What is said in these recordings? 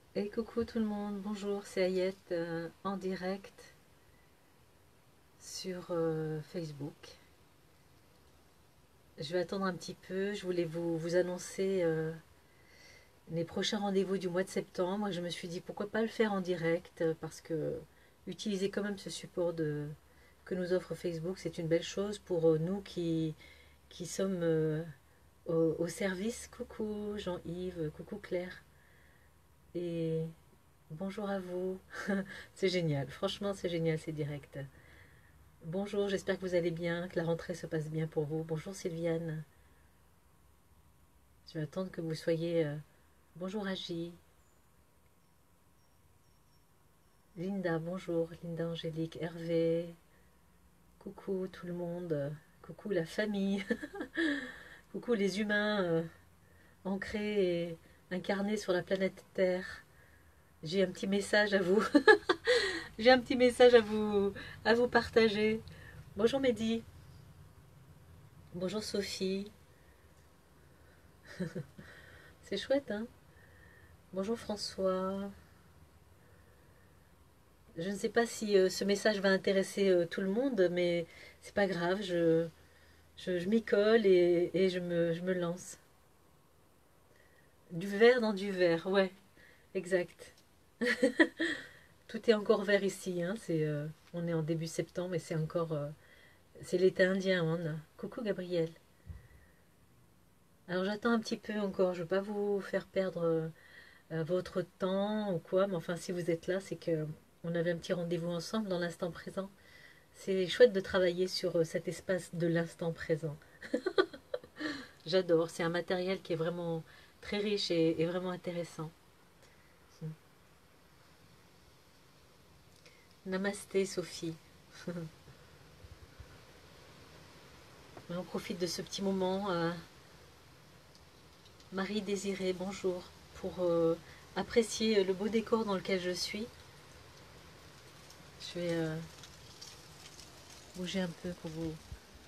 Et coucou tout le monde, bonjour, c'est Ayette en direct sur Facebook. Je vais attendre un petit peu, je voulais vous annoncer les prochains rendez-vous du mois de septembre. Je me suis dit pourquoi pas le faire en direct parce que utiliser quand même ce support que nous offre Facebook, c'est une belle chose pour nous qui sommes au service. Coucou Jean-Yves, coucou Claire et bonjour à vous. C'est génial, franchement c'est génial, c'est direct. Bonjour, j'espère que vous allez bien, que la rentrée se passe bien pour vous. Bonjour Sylviane, je vais attendre que vous soyez... Bonjour Agi, Linda, bonjour, Linda Angélique, Hervé, coucou tout le monde, coucou la famille, coucou les humains ancrés et incarnés sur la planète Terre. J'ai un petit message à vous, j'ai un petit message à vous partager. Bonjour Mehdi, bonjour Sophie, c'est chouette hein. Bonjour François. Je ne sais pas si ce message va intéresser tout le monde, mais c'est pas grave, je m'y colle et je me lance. Du vert dans du vert, ouais, exact. Tout est encore vert ici, hein, on est en début septembre et c'est encore... c'est l'été indien, on a. Coucou Gabriel. Alors j'attends un petit peu encore, je ne veux pas vous faire perdre votre temps ou quoi, mais enfin si vous êtes là, c'est que on avait un petit rendez-vous ensemble dans l'instant présent. C'est chouette de travailler sur cet espace de l'instant présent. J'adore, c'est un matériel qui est vraiment très riche et vraiment intéressant. Namasté Sophie. On profite de ce petit moment. Marie Désirée, bonjour. Pour apprécier le beau décor dans lequel je suis. Je vais bouger un peu pour vous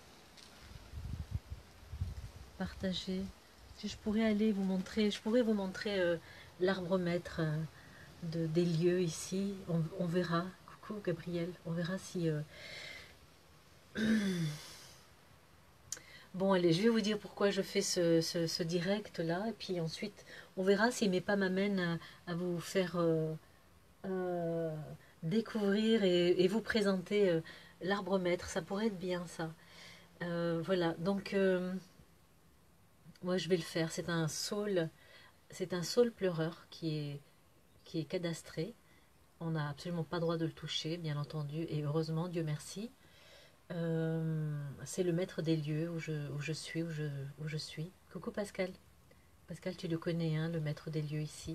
partager. Si je pourrais aller vous montrer, je pourrais vous montrer l'arbre maître des lieux ici. On verra. Coucou Gabriel. On verra si bon, allez, je vais vous dire pourquoi je fais ce direct-là, et puis ensuite, on verra si mes pas m'amènent à vous faire euh, découvrir et vous présenter l'arbre maître. Ça pourrait être bien, ça. Voilà, donc, moi, je vais le faire. C'est un saule pleureur qui est cadastré. On n'a absolument pas le droit de le toucher, bien entendu, et heureusement, Dieu merci. C'est le maître des lieux où je suis, où je suis. Coucou Pascal. Pascal, tu le connais, hein, le maître des lieux ici.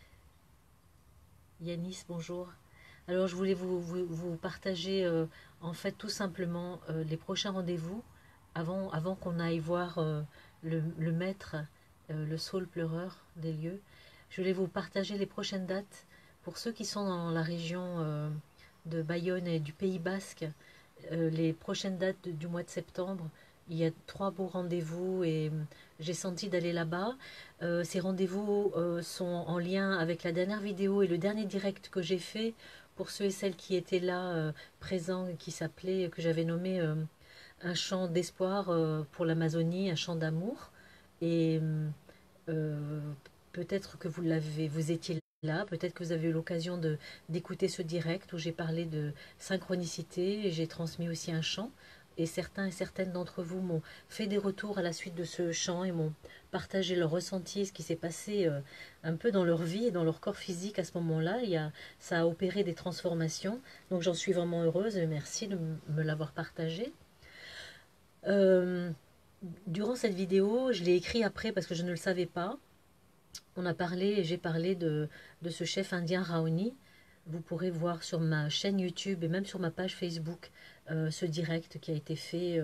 Yanis, bonjour. Alors, je voulais vous partager, en fait, tout simplement les prochains rendez-vous avant qu'on aille voir le maître, le saule pleureur des lieux. Je voulais vous partager les prochaines dates pour ceux qui sont dans la région de Bayonne et du Pays Basque. Les prochaines dates du mois de septembre, il y a trois beaux rendez-vous et j'ai senti d'aller là-bas. Ces rendez-vous sont en lien avec la dernière vidéo et le dernier direct que j'ai fait pour ceux et celles qui étaient là présents, qui s'appelait, que j'avais nommé un chant d'espoir pour l'Amazonie, un chant d'amour. Et euh, peut-être que vous étiez là, peut-être que vous avez eu l'occasion d'écouter ce direct où j'ai parlé de synchronicité et j'ai transmis aussi un chant. Et certains et certaines d'entre vous m'ont fait des retours à la suite de ce chant et m'ont partagé leur ressenti, ce qui s'est passé un peu dans leur vie et dans leur corps physique à ce moment-là. Ça a opéré des transformations. Donc j'en suis vraiment heureuse et merci de me l'avoir partagé. Euh, Durant cette vidéo, je l'ai écrit après parce que je ne le savais pas. J'ai parlé de ce chef indien Raoni. Vous pourrez voir sur ma chaîne YouTube et même sur ma page Facebook ce direct qui a été fait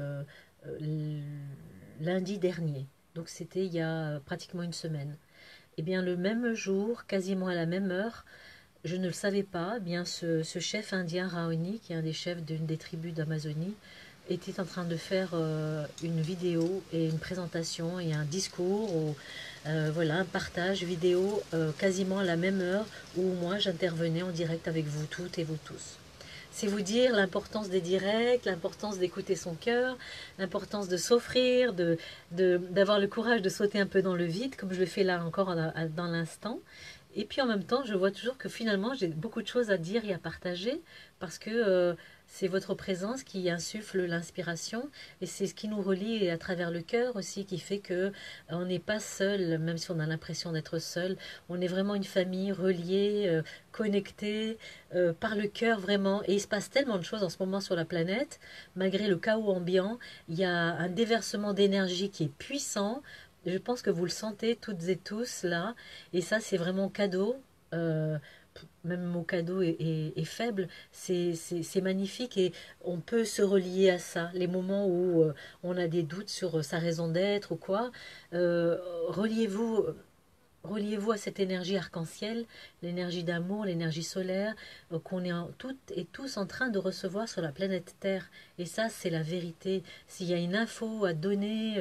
lundi dernier. Donc c'était il y a pratiquement une semaine. Et bien le même jour, quasiment à la même heure, je ne le savais pas, eh bien ce chef indien Raoni, qui est un des chefs d'une des tribus d'Amazonie, était en train de faire une vidéo et une présentation et un discours voilà, un partage vidéo quasiment à la même heure où moi j'intervenais en direct avec vous toutes et vous tous. C'est vous dire l'importance des directs, l'importance d'écouter son cœur, l'importance de s'offrir, d'avoir le courage de sauter un peu dans le vide, comme je le fais là encore dans l'instant. Et puis en même temps, je vois toujours que finalement, j'ai beaucoup de choses à dire et à partager, parce que c'est votre présence qui insuffle l'inspiration, et c'est ce qui nous relie à travers le cœur aussi, qui fait que on n'est pas seul, même si on a l'impression d'être seul. On est vraiment une famille reliée, connectée, par le cœur vraiment. Et il se passe tellement de choses en ce moment sur la planète, malgré le chaos ambiant. Il y a un déversement d'énergie qui est puissant. Je pense que vous le sentez toutes et tous là. Et ça, c'est vraiment cadeau. Euh, Même mon cadeau est faible. C'est magnifique et on peut se relier à ça. Les moments où on a des doutes sur sa raison d'être ou quoi, euh, reliez-vous reliez-vous à cette énergie arc-en-ciel, l'énergie d'amour, l'énergie solaire qu'on est toutes et tous en train de recevoir sur la planète Terre. Et ça, c'est la vérité. S'il y a une info à donner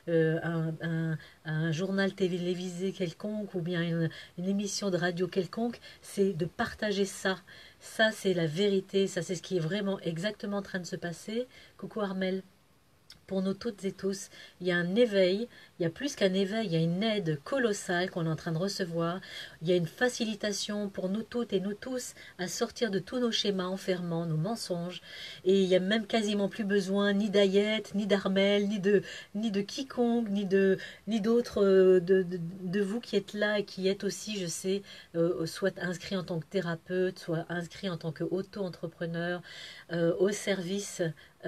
à un journal télévisé quelconque ou bien une émission de radio quelconque, c'est de partager ça. Ça, c'est la vérité. Ça, c'est ce qui est vraiment exactement en train de se passer. Coucou Armel, pour nous toutes et tous. Il y a un éveil, il y a plus qu'un éveil, il y a une aide colossale qu'on est en train de recevoir. Il y a une facilitation pour nous toutes et nous tous à sortir de tous nos schémas enfermants, nos mensonges. Et il n'y a même quasiment plus besoin ni d'Ayette, ni d'Armel, ni de quiconque, ni d'autres de vous qui êtes là et qui êtes aussi, je sais, soit inscrit en tant que thérapeute, soit inscrit en tant qu'auto-entrepreneur, au service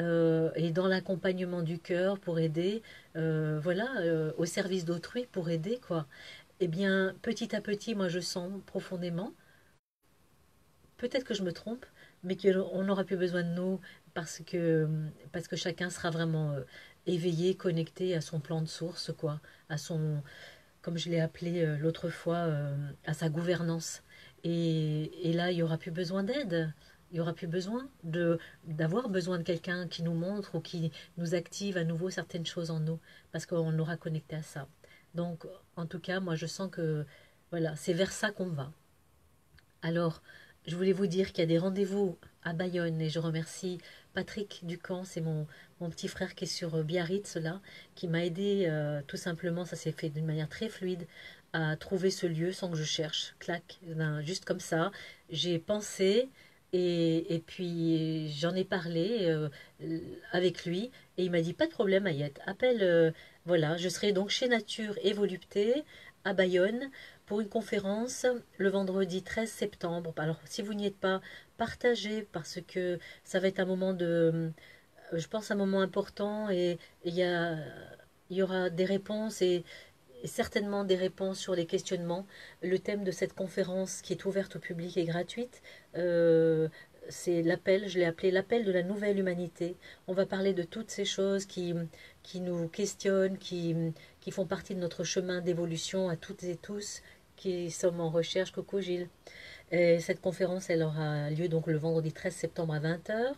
et dans l'accompagnement du cœur pour aider, voilà, au service d'autrui pour aider, quoi. Eh bien, petit à petit, moi, je sens profondément, peut-être que je me trompe, mais qu'on n'aura plus besoin de nous parce que chacun sera vraiment éveillé, connecté à son plan de source, quoi, à son, comme je l'ai appelé l'autre fois, à sa gouvernance. Et là, il n'y aura plus besoin d'aide. Il n'y aura plus besoin d'avoir besoin de quelqu'un qui nous montre ou qui nous active à nouveau certaines choses en nous, parce qu'on aura connecté à ça. Donc, en tout cas, moi, je sens que voilà, c'est vers ça qu'on va. Alors, je voulais vous dire qu'il y a des rendez-vous à Bayonne et je remercie Patrick Ducamp, c'est mon petit frère qui est sur Biarritz là, qui m'a aidé tout simplement, ça s'est fait d'une manière très fluide, à trouver ce lieu sans que je cherche, clac, ben, juste comme ça. J'ai pensé et puis j'en ai parlé avec lui et il m'a dit pas de problème Ayette, appelle, voilà, je serai donc chez Nature et Volupté à Bayonne pour une conférence le vendredi 13 septembre. Alors, si vous n'y êtes pas, partagez parce que ça va être un moment je pense, un moment important et il y aura des réponses et certainement des réponses sur les questionnements. Le thème de cette conférence qui est ouverte au public et gratuite, c'est l'appel, je l'ai appelé l'appel de la nouvelle humanité. On va parler de toutes ces choses qui nous questionnent, qui font partie de notre chemin d'évolution à toutes et tous qui sommes en recherche. Coucou Gilles. Et cette conférence, elle aura lieu donc le vendredi 13 septembre à 20 h.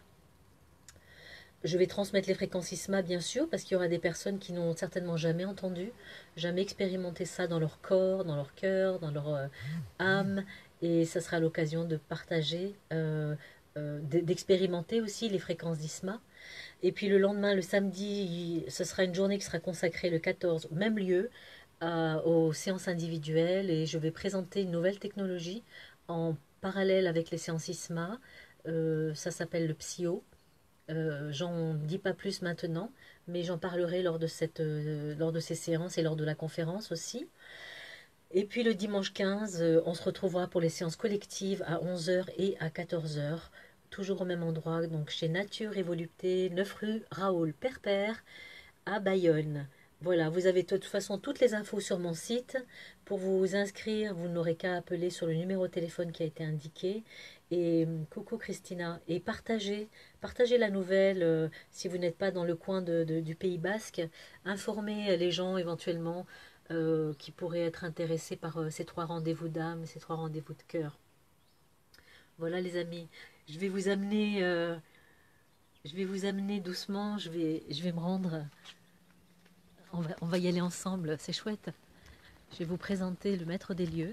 Je vais transmettre les fréquences ISMA, bien sûr, parce qu'il y aura des personnes qui n'ont certainement jamais entendu, jamais expérimenté ça dans leur corps, dans leur cœur, dans leur âme. Et ça sera l'occasion de partager, d'expérimenter aussi les fréquences d'ISMA. Et puis le lendemain, le samedi, ce sera une journée qui sera consacrée le 14, au même lieu, aux séances individuelles. Et je vais présenter une nouvelle technologie en parallèle avec les séances ISMA. Ça s'appelle le PSIO. J'en dis pas plus maintenant, mais j'en parlerai lors de ces séances et lors de la conférence aussi. Et puis le dimanche 15, on se retrouvera pour les séances collectives à 11 h et à 14 h, toujours au même endroit, donc chez Nature et Volupté, 9 rue Raoul Perper à Bayonne. Voilà, vous avez de toute façon toutes les infos sur mon site. Pour vous inscrire, vous n'aurez qu'à appeler sur le numéro de téléphone qui a été indiqué. Et coucou Christina. Et partagez la nouvelle si vous n'êtes pas dans le coin du Pays Basque. Informez les gens éventuellement qui pourraient être intéressés par ces 3 rendez-vous d'âme, ces 3 rendez-vous de cœur. Voilà les amis, je vais vous amener, doucement. Je vais me rendre. On va y aller ensemble, c'est chouette. Je vais vous présenter le maître des lieux,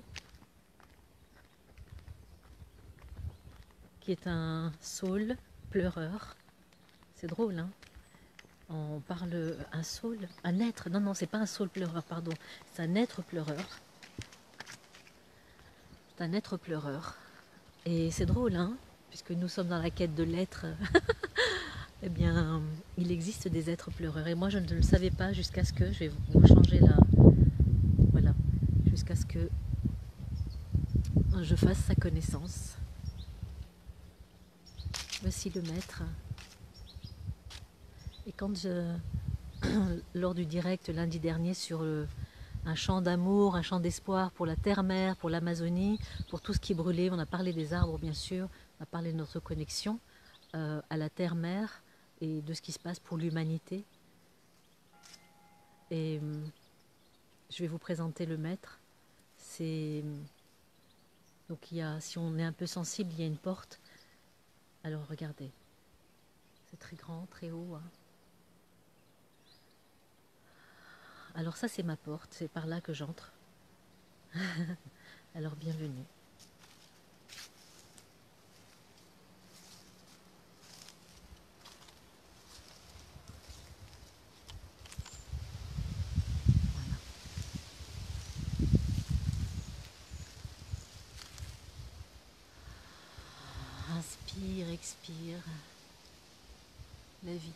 qui est un saule pleureur. C'est drôle, hein? On parle un saule, un être. Non, non, c'est pas un saule pleureur, pardon. C'est un être pleureur. C'est un être pleureur. Et c'est drôle, hein? Puisque nous sommes dans la quête de l'être. Eh bien, il existe des êtres pleureurs. Et moi, je ne le savais pas jusqu'à ce que, je vais vous changer là, voilà, jusqu'à ce que je fasse sa connaissance. Voici le maître. Et quand lors du direct lundi dernier sur un chant d'amour, un chant d'espoir pour la terre-mère, pour l'Amazonie, pour tout ce qui est brûlé, on a parlé des arbres bien sûr, on a parlé de notre connexion à la terre-mère et de ce qui se passe pour l'humanité. Et je vais vous présenter le maître. C'est donc il y a, si on est un peu sensible, il y a une porte. Alors regardez, c'est très grand, très haut. Hein. Alors ça c'est ma porte, c'est par là que j'entre. Alors bienvenue. Inspire, expire la vie.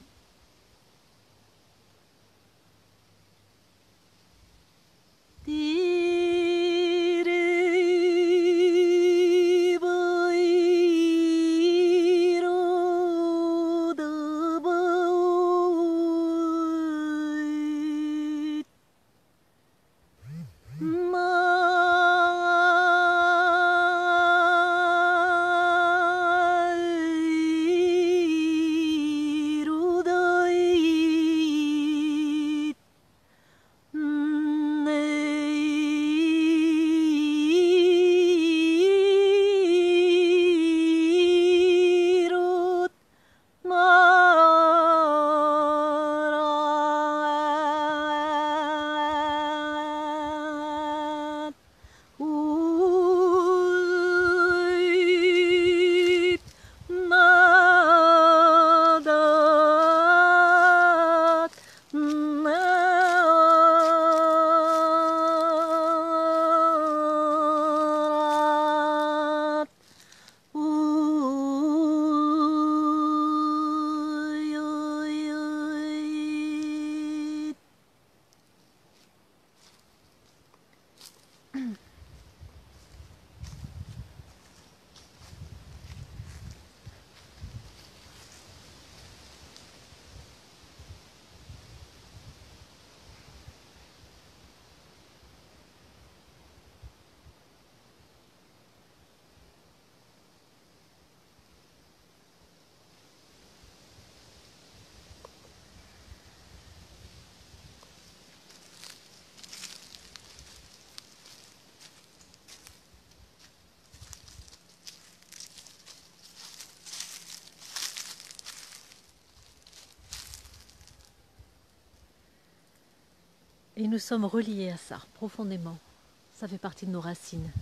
Et nous sommes reliés à ça, profondément. Ça fait partie de nos racines.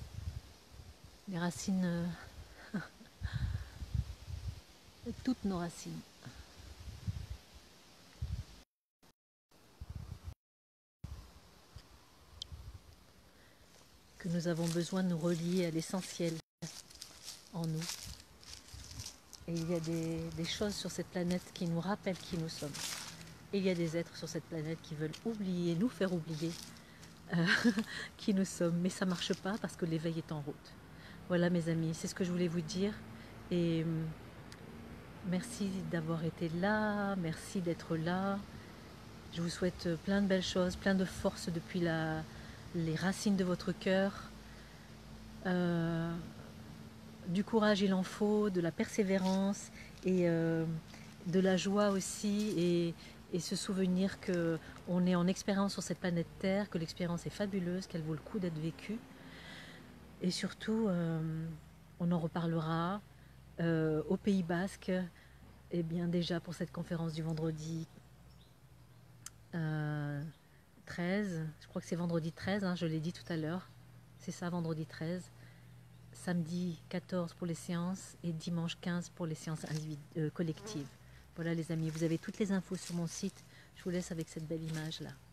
Les racines, toutes nos racines. Que nous avons besoin de nous relier à l'essentiel en nous. Et il y a des choses sur cette planète qui nous rappellent qui nous sommes. Et il y a des êtres sur cette planète qui veulent oublier, nous faire oublier qui nous sommes. Mais ça ne marche pas parce que l'éveil est en route. Voilà mes amis, c'est ce que je voulais vous dire. Et merci d'avoir été là, merci d'être là. Je vous souhaite plein de belles choses, plein de force depuis les racines de votre cœur. Du courage il en faut, de la persévérance et de la joie aussi. Et se souvenir qu'on est en expérience sur cette planète Terre, que l'expérience est fabuleuse, qu'elle vaut le coup d'être vécue. Et surtout, on en reparlera au Pays Basque, et bien déjà pour cette conférence du vendredi 13, je crois que c'est vendredi 13, hein, je l'ai dit tout à l'heure. C'est ça, vendredi 13. Samedi 14 pour les séances et dimanche 15 pour les séances collectives. Voilà les amis, vous avez toutes les infos sur mon site. Je vous laisse avec cette belle image là.